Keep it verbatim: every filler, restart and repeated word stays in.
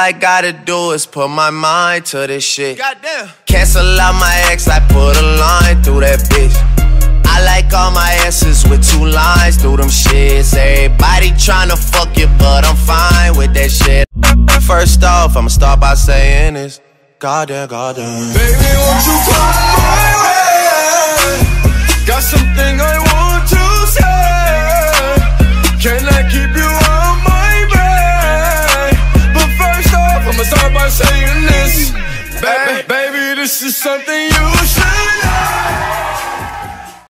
I gotta do is put my mind to this shit. Goddamn. Cancel out my ex, I put a line through that bitch. I like all my S's with two lines through them shits. Everybody tryna fuck you, but I'm fine with that shit. First off, I'ma start by saying this. Goddamn, goddamn. Baby, won't you come my way? Got something I want to say. Can I keep you on my way? But first off, I'ma start by saying this. Baby, baby, this is something